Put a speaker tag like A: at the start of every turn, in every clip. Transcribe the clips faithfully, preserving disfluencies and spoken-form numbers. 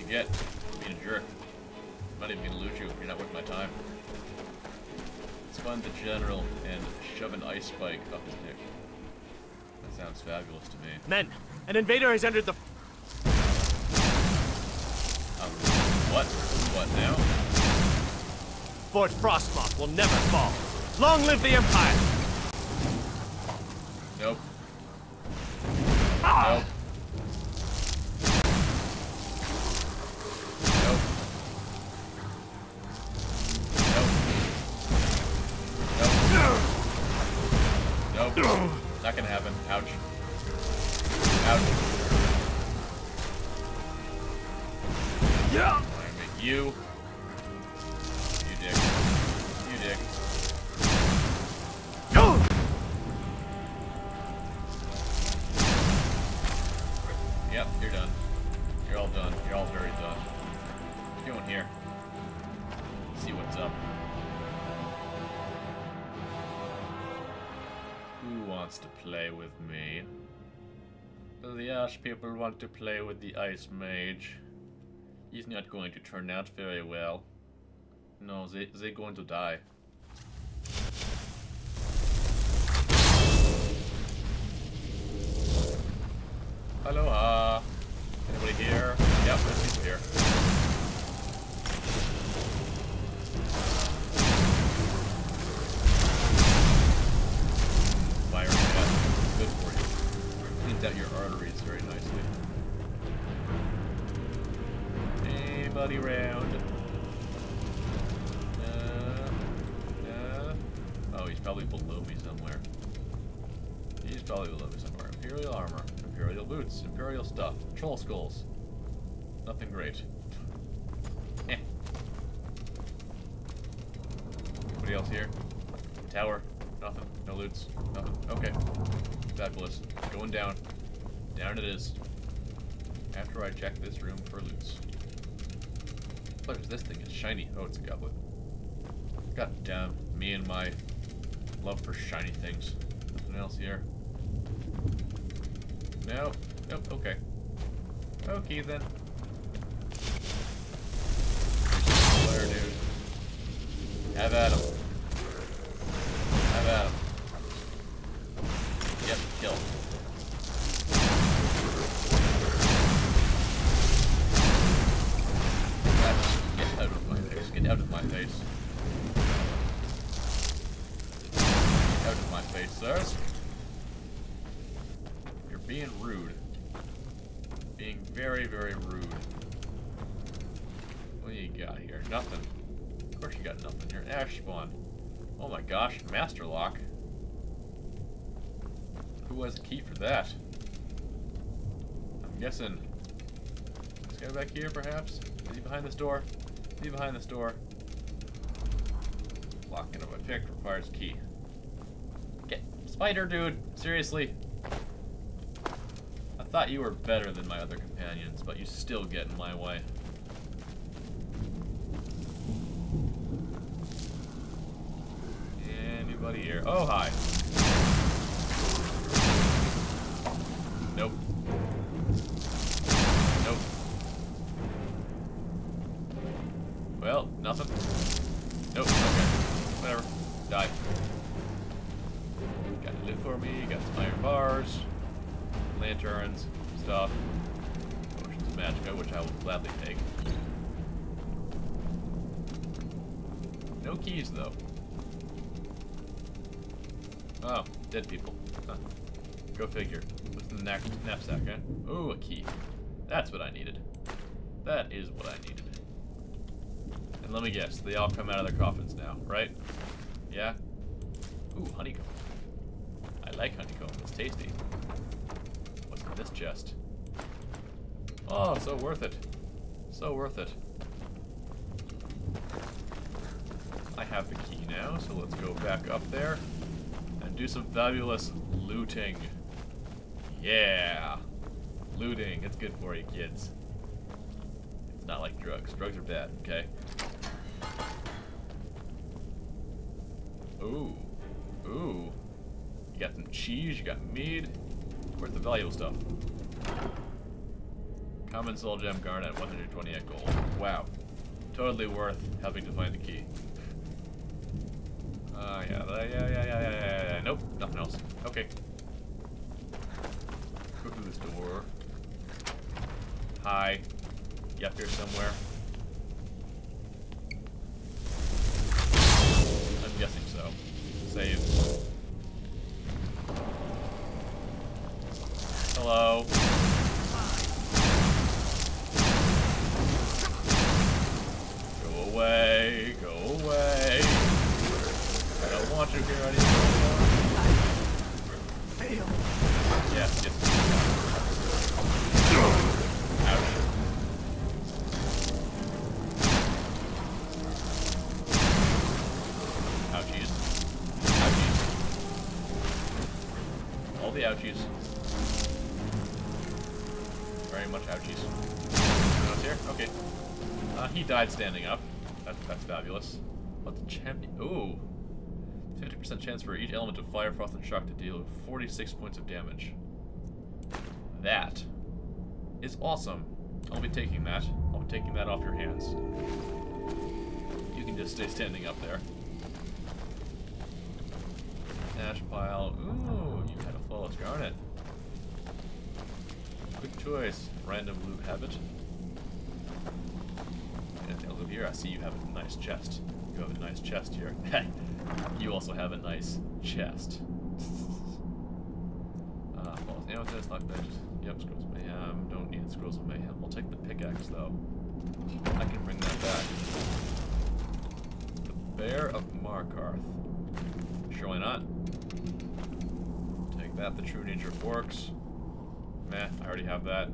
A: you get for being a jerk. I'm not even gonna loot you. You're not worth my time. Let's find the general and shove an ice spike up his dick. That sounds fabulous to me.
B: Men, an invader has entered the...
A: Um, what? What now?
B: Fort Frostmoth will never fall. Long live the Empire!
A: Nope.
B: Ah!
A: Nope. Nope. Nope. Nope. Nope. Not gonna happen. Ouch. Ouch.
B: Yeah.
A: I'm gonna make you. You dick. You dick.
B: No.
A: Yep, you're done. You're all done. You're all very done. What are you doing here? Let's see what's up. Who wants to play with me? Do the Ash people want to play with the Ice Mage? He's not going to turn out very well. No, they, they're going to die. Aloha! Anybody here? Yep, there's people here. Fire jet. Good for you. Cleans out your arteries very nicely. Anybody round? Uh, uh. Oh, he's probably below me somewhere. He's probably below me somewhere. Imperial armor, Imperial boots, Imperial stuff, troll skulls. Nothing great. Eh. Anybody else here? Tower. Nothing. No loots. Nothing. Okay. Fabulous. Going down. Down it is. After I check this room for loots. What is this thing? It's shiny. Oh, it's a goblet. God damn. Me and my love for shiny things. Nothing else here. No. Nope. Okay. Okay then. Flare, dude. Have at him. Have at him. Yep, kill. Get out of my face. Get out of my face. Get out of my face, sirs. You're being rude. Being very, very rude. What do you got here? Nothing. Of course you got nothing. You're an ash spawn. Oh my gosh, master lock. Who has a key for that? I'm guessing this guy back here, perhaps? Is he behind this door? Is he behind this door? Locking up a pick requires key. Get spider, dude. Seriously. I thought you were better than my other companions, but you still get in my way. Anybody here? Oh, hi. Nope. Nope. Well, nothing. Nope, okay. Whatever. Die. Got a loot for me, got some iron bars, lanterns, stuff, potions of magicka, which I will gladly take. No keys, though. Oh, dead people. Huh. Go figure. What's in the knap knapsack, eh? Ooh, a key. That's what I needed. That is what I needed. And let me guess, they all come out of their coffins now, right? Yeah? Ooh, honeycomb. I like honeycomb. It's tasty. What's in this chest? Oh, so worth it. So worth it. I have the key now, so let's go back up there and do some fabulous looting. Yeah! Looting. It's good for you, kids. It's not like drugs. Drugs are bad, okay? Ooh. Ooh. You got some cheese, you got mead. Where's the valuable stuff? Common soul gem garnet, one hundred twenty-eight gold. Wow. Totally worth helping to find the key. Uh, yeah, yeah, yeah, yeah, yeah, yeah, yeah. Nope, nothing else. Okay. Go through this door. Hi. You up here somewhere? I'm guessing so. Save. Hello. Go away. Go away. I don't want you here anymore.
B: Fail.
A: Yes, yes. Ouch. Ouchies. Ouchies. All the ouchies. Very much ouchies. Anyone else here? Okay. Uh, he died standing up. That's, that's fabulous. What's the champion? Ooh. fifty percent chance for each element of fire, frost, and shock to deal forty-six points of damage. That is awesome. I'll be taking that. I'll be taking that off your hands. You can just stay standing up there. Ash pile. Ooh, you had a flawless garnet. Good choice. Random loot habit. Anything else over here? I see you have a nice chest. You have a nice chest here. You also have a nice chest. Ah, uh, false amethyst, lock badges. Yep, scrolls of mayhem. Don't need scrolls of mayhem. We'll take the pickaxe though. I can bring that back. The Bear of Markarth. Sure, why not? Take that. The True Nature Forks. Meh, I already have that.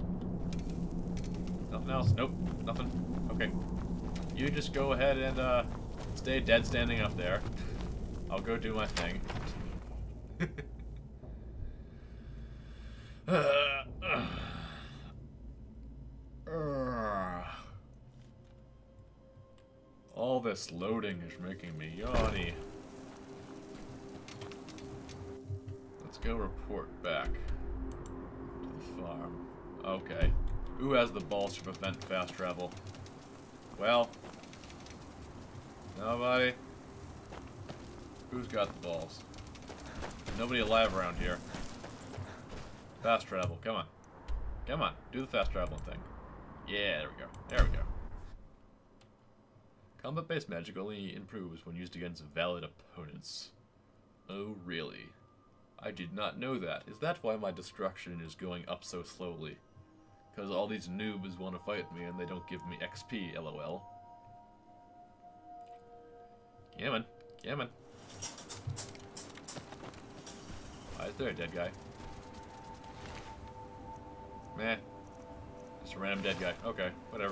A: Nothing else? Nope, nothing. Okay. You just go ahead and uh, stay dead standing up there. I'll go do my thing. uh, uh, uh. All this loading is making me yawny. Let's go report back to the farm. Okay. Who has the balls to prevent fast travel? Well, nobody. Who's got the balls? Nobody alive around here. Fast travel, come on. Come on, do the fast traveling thing. Yeah, there we go. There we go. Combat-based magic only improves when used against valid opponents. Oh, really? I did not know that. Is that why my destruction is going up so slowly? Because all these noobs want to fight me and they don't give me X P, lol. Yeah, man. Yeah, man. Why is there a dead guy? Meh. Just a random dead guy. Okay, whatever.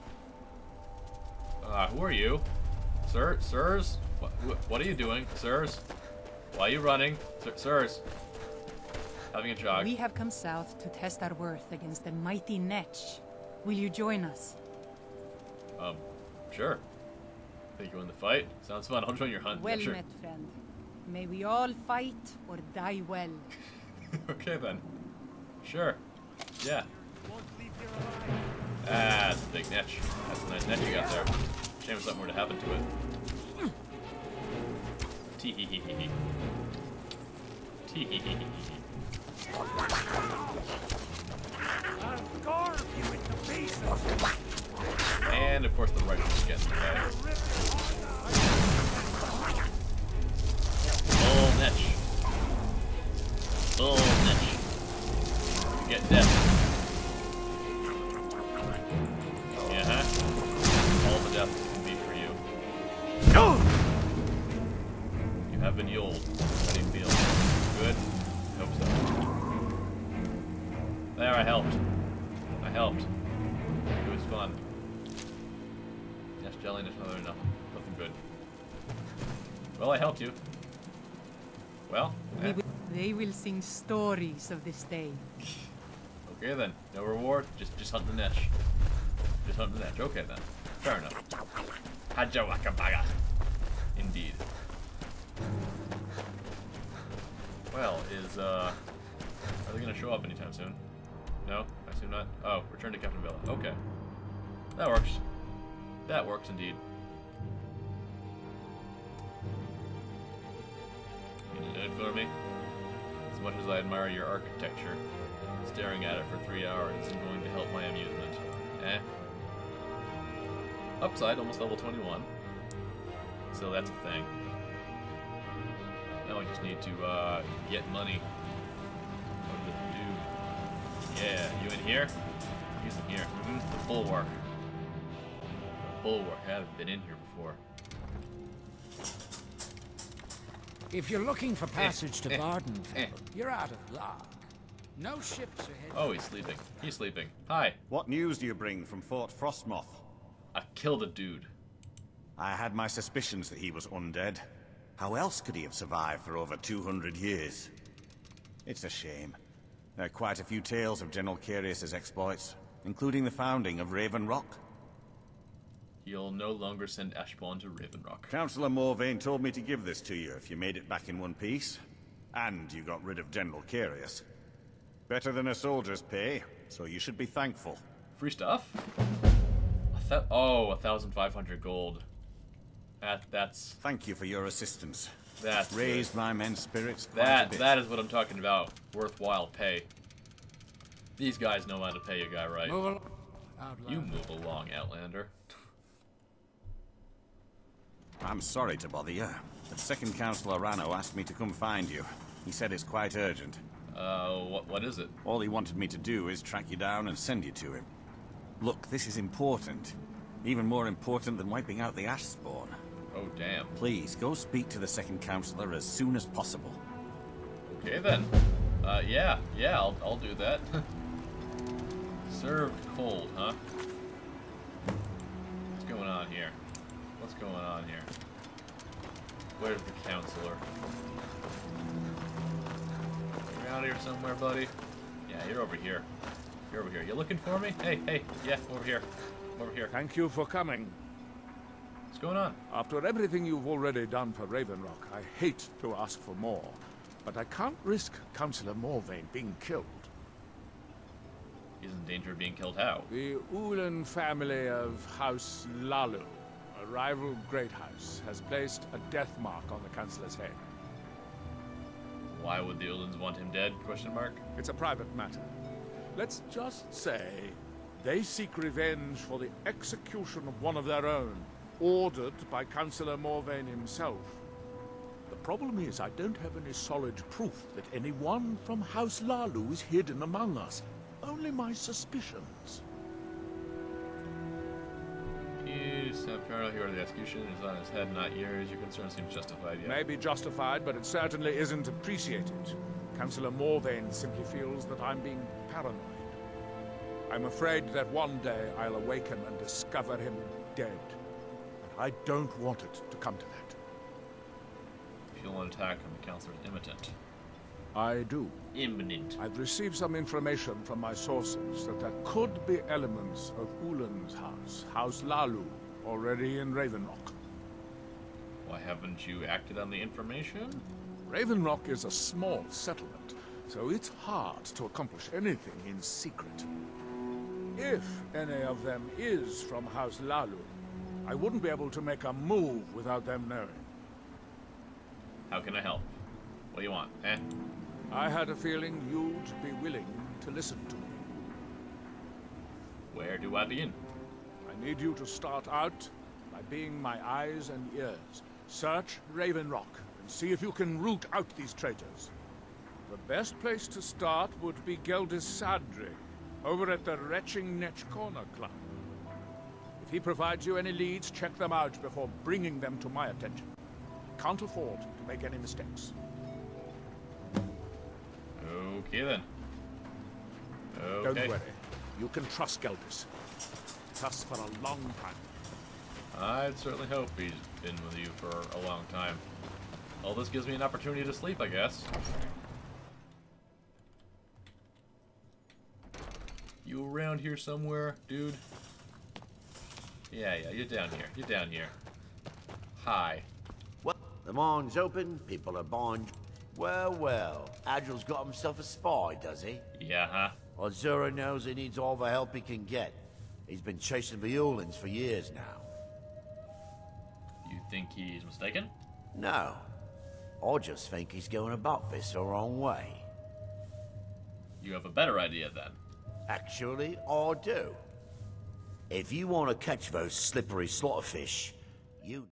A: Uh, who are you? Sir? Sirs? What, what are you doing? Sirs? Why are you running? Sir, sirs? Having a jog.
C: We have come south to test our worth against the mighty Netch. Will you join us?
A: Um, sure. Think you win the fight? Sounds fun. I'll join your hunt.
C: Well
A: yeah, sure.
C: met, friend. May we all fight or die well.
A: Okay then. Sure. Yeah. Ah, that's a big Netch. That's a nice Netch you got there. Shame something were to happen to it. Tee hee hee hee hee. Tee hee hee hee hee.
B: I'll carve you into pieces.
A: And of course the right one again. Okay. Full Netch. Full Netch. You get death. Yeah, huh? All the death can be for you. You have been yoled. How do you feel? Good? Hope so. There, I helped. I helped. It was fun. Yes, jelly, there's another nothing. Nothing good. Well, I helped you. Well,
C: We
A: eh.
C: will, they will sing stories of this day.
A: Okay then. No reward, just just hunt the Netch. Just hunt the Netch. Okay then. Fair enough. Hajawakabaga. Indeed. Well, is uh are they gonna show up anytime soon? No? I assume not. Oh, return to Captain Villa. Okay. That works. That works indeed. Can you do it for me? As much as I admire your architecture, staring at it for three hours isn't going to help my amusement. Eh? Upside, almost level twenty-one. So that's a thing. Now I just need to uh, get money. What does it do? Yeah, you in here? He's in here. Mm-hmm. The bulwark. The bulwark. I haven't been in here before.
D: If you're looking for passage to
A: eh,
D: Bardenfell,
A: eh.
D: you're out of luck. No ships ahead.
A: Oh, he's sleeping. He's sleeping. Hi.
E: What news do you bring from Fort Frostmoth?
A: I killed a dude.
E: I had my suspicions that he was undead. How else could he have survived for over two hundred years? It's a shame. There are quite a few tales of General Carius's exploits, including the founding of Raven Rock.
A: You'll no longer send Ashbourne to Raven Rock.
E: Councillor Morvayn told me to give this to you if you made it back in one piece. And you got rid of General Carius. Better than a soldier's pay, so you should be thankful.
A: Free stuff? A th oh, a thousand five hundred gold. That that's.
E: Thank you for your assistance.
A: That's
E: raised
A: good.
E: my men's spirits quite
A: That
E: a bit.
A: that is what I'm talking about. Worthwhile pay. These guys know how to pay a guy right.
D: Move along, Outlander.
A: You move along, Outlander.
E: I'm sorry to bother you, but Second Councillor Rano asked me to come find you. He said it's quite urgent.
A: Uh, what what is it?
E: All he wanted me to do is track you down and send you to him. Look, this is important. Even more important than wiping out the Ashspawn.
A: Oh, damn.
E: Please, go speak to the Second Councillor as soon as possible.
A: Okay, then. Uh, yeah. Yeah, I'll, I'll do that. Served cold, huh? What's going on here? What's going on here? Where's the Councillor? You around here somewhere, buddy? Yeah, you're over here. You're over here. You looking for me? Hey, hey. Yeah, over here. Over here.
F: Thank you for coming.
A: What's going on?
F: After everything you've already done for Raven Rock, I hate to ask for more, but I can't risk Councillor Morvayn being killed.
A: He's in danger of being killed how?
F: The Ulan family of House Lalu, a rival great house, has placed a death mark on the Councillor's head.
A: Why would the Ulans want him dead? Question mark.
F: It's a private matter. Let's just say they seek revenge for the execution of one of their own, ordered by Councillor Morvayn himself. The problem is I don't have any solid proof that anyone from House Lalu is hidden among us. Only my suspicions.
A: You sound paranoid. He ordered the execution. It's on his head, not yours. Your concern seems justified, yeah.
F: Maybe justified, but it certainly isn't appreciated. Councillor Morvayn simply feels that I'm being paranoid. I'm afraid that one day I'll awaken and discover him dead. And I don't want it to come to that.
A: If you'll attack him, the Councillor is impotent.
F: I do.
A: Imminent.
F: I've received some information from my sources that there could be elements of Ulan's house, House Lalu, already in Raven Rock.
A: Why haven't you acted on the information?
F: Raven Rock is a small settlement, so it's hard to accomplish anything in secret. If any of them is from House Lalu, I wouldn't be able to make a move without them knowing.
A: How can I help? What do you want, eh?
F: I had a feeling you'd be willing to listen to me.
A: Where do I begin?
F: I need you to start out by being my eyes and ears. Search Raven Rock and see if you can root out these traitors. The best place to start would be Geldis Sadri, over at the Retching Netch Corner Club. If he provides you any leads, check them out before bringing them to my attention. Can't afford to make any mistakes.
A: Okay then. Okay.
F: Don't worry. You can trust Geldis. Trust for a long time.
A: I'd certainly hope he's been with you for a long time. Well, this gives me an opportunity to sleep, I guess. You around here somewhere, dude? Yeah, yeah, you're down here. You're down here. Hi.
G: Well, the mine's open, people are buying. Well, well. Adril's got himself a spy, does he?
A: Yeah, huh?
G: Azura knows he needs all the help he can get. He's been chasing the Ulins for years now.
A: You think he's mistaken?
G: No. I just think he's going about this the wrong way.
A: You have a better idea then.
G: Actually, I do. If you want to catch those slippery slaughterfish, you...